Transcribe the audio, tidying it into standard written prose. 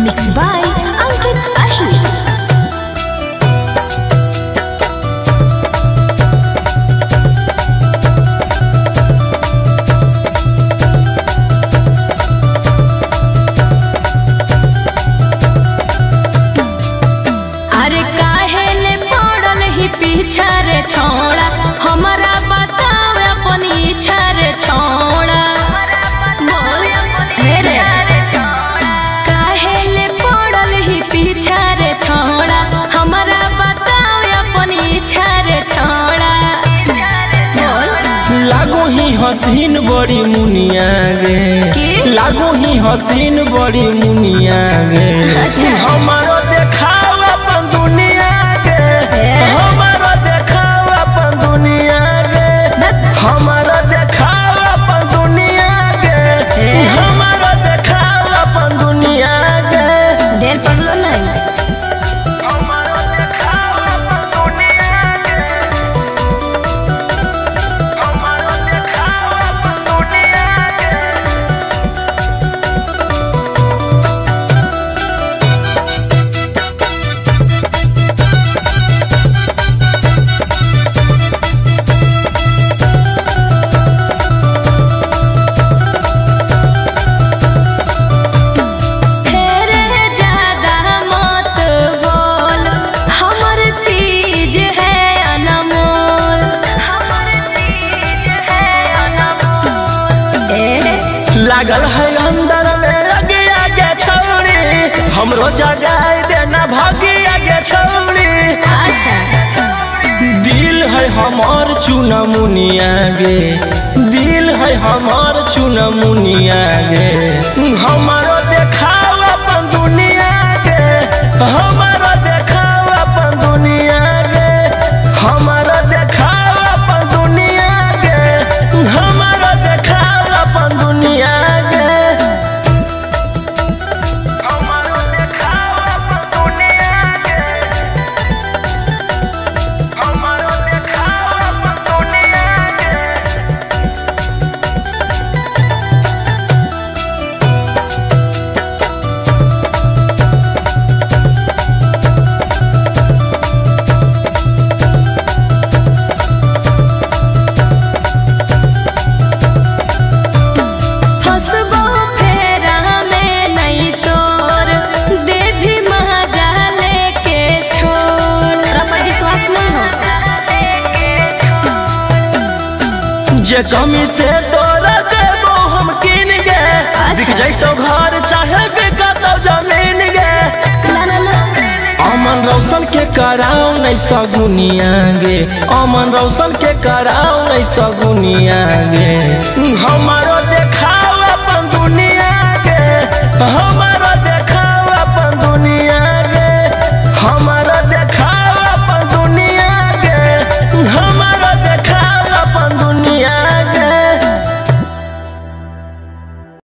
Mixed by Ankit Ahir. पीछा रे छोड़ा हमारा बताव अपन इच्छा रे छोड़ा बोल रे काहे ले पड़ल ही पीछा रे छोड़ा हमारा बताव अपन इच्छा रे छोड़ा बोल लागो ही हसीन बड़ी मुनिया गे लागो ही हसीन बड़ी मुनिया गे हमारो देखाव अपन दुनिया गे हमारा देखाव अपन दुनिया गे हमारा देखाव अपन दुनिया गे हमारा देखाव अपन दुनिया गे देर पड़लो नहीं हमारा देखाव अपन दुनिया गे हमारा देखाव अपन दुनिया गे लागल है अंदर में लगे आगे छौड़ी हमरो जगाए देना भागे आगे छौड़ी अच्छा दिल है हमार चुना मुनिया गे दिल है हमार चुना मुनिया गे हमारो देखाव अपन दुनिया गे हमारो देखाव अपन दुनिया गे हमारो देखाव अपन दुनिया गे हमारो देखाव अपन दुनिया गे हमारो देखाव अपन दुनिया गे हमारो देखाव अपन दुनिया गे जे कमी से तोरा देबो हम किन गे बिक जैतो घर चाहे बिकतो जमीन गे अमन रौशन के कराओ नहीं सगुनिया गे अमन रौशन के कराओ नहीं सगुनिया गे हमारो देखाव अपन दुनिया गे हमारो